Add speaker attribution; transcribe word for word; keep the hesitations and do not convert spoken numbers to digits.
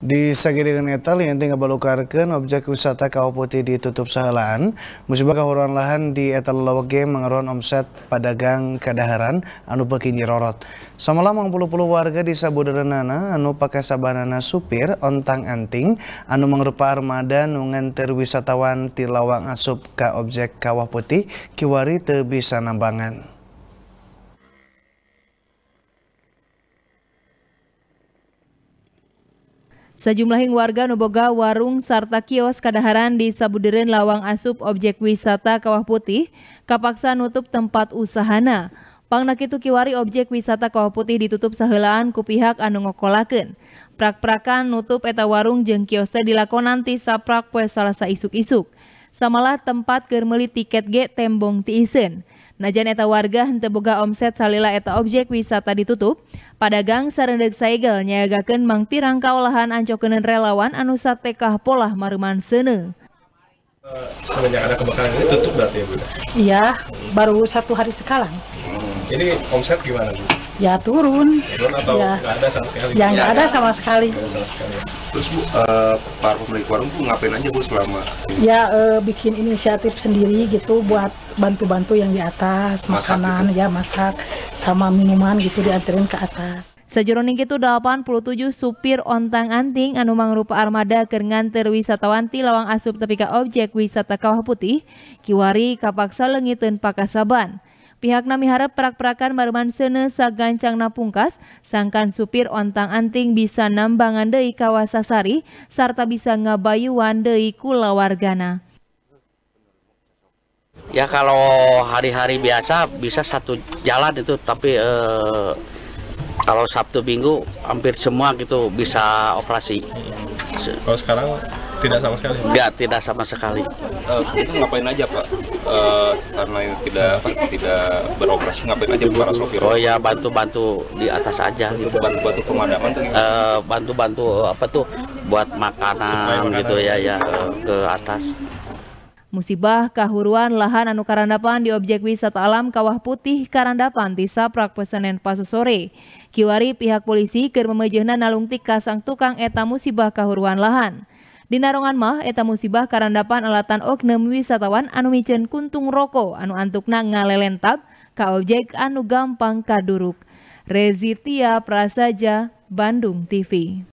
Speaker 1: Di sagiringan eta lianti ngabalukarkeun objek wisata Kawah Putih ditutup sahelaan. Musibah kahuruan lahan di eta lelewege mangaruan omset padagang kadaharan anu beuki nyirorot. Samalah mangpuluh-puluh warga di sabudarenana anu pake sabanana supir ontang-anting anu mangrupa armada nu nganteur wisatawan ti lawang asup ka objek Kawah Putih kiwari teu bisa nambangan.
Speaker 2: Sejumlah warga nu boga warung sarta kios kadaharan di sabudeureun lawang asup objek wisata Kawah Putih kapaksa nutup tempat usahana. Pangna kitu kiwari objek wisata Kawah Putih ditutup sahelaan ku pihak anu ngokolakeun. Prak-prakan nutup eta warung jeung kios teh dilakonan ti saprak poe Salasa isuk-isuk. Samalah tempat keur meuli tiket ge tembong ti iseun. Najan eta warga henteu boga omset salila eta objek wisata ditutup, padagang sareundeg saegal nyaagakeun mangpirang kaolahan ancokeuneun relawan anu satekah polah mareuman seuneu.
Speaker 3: Semenjak ada kebakaran ini tutup berarti ya Bu?
Speaker 4: Iya, baru satu hari sekarang.
Speaker 3: Ini omset gimana Bu?
Speaker 4: Ya turun.
Speaker 3: Turun atau
Speaker 4: ya.
Speaker 3: nggak ada sama sekali?
Speaker 4: Ya nggak ada sama sekali.
Speaker 3: Nggak ada sama sekali.
Speaker 5: Terus Bu, uh, para pemilik warung Bu ngapain aja Bu selama?
Speaker 4: Ya uh, bikin inisiatif sendiri gitu buat bantu-bantu yang di atas,
Speaker 5: Masak
Speaker 4: makanan
Speaker 5: gitu.
Speaker 4: ya masak sama minuman gitu dianterin ke atas.
Speaker 2: Sajroning kitu delapan puluh tujuh supir ontang-anting anu mangrupa armada keur nganteur wisatawan ti lawang asup tepi ka objek wisata Kawah Putih kiwari kapaksa leungiteun pakasaban. Pihakna miharep prak-prakan mareuman seuneu sagancangna pungkas sangkan supir ontang-anting bisa nambangan deui ka Wasasari sarta bisa ngabayuan deui ku lawargana.
Speaker 6: Ya kalau hari-hari biasa bisa satu jalan itu, tapi eh, kalau Sabtu Minggu hampir semua gitu bisa operasi.
Speaker 3: Kalau sekarang tidak sama sekali?
Speaker 6: Ya tidak sama sekali.
Speaker 5: Uh, itu ngapain aja Pak? Uh, karena tidak apa, tidak beroperasi ngapain aja para sopir?
Speaker 6: Oh ya bantu-bantu di atas aja gitu.
Speaker 5: Bantu-bantu pemadaman tuh?
Speaker 6: Uh, bantu-bantu apa tuh buat makanan, makanan gitu ya ya ke atas.
Speaker 2: Musibah kahuruan lahan anu karandapan di objek wisata alam Kawah Putih karandapan ti saprak pesenen Pasu sore. Kiwari pihak polisi keur memejeunna nalungtik ka sang tukang eta musibah kahuruan lahan. Di narongan mah eta musibah karandapan alatan oknum wisatawan anu miceun kuntung roko anu antukna ngalelentab ka objek anu gampang kaduruk. Rezitia Prasaja, Bandung T V.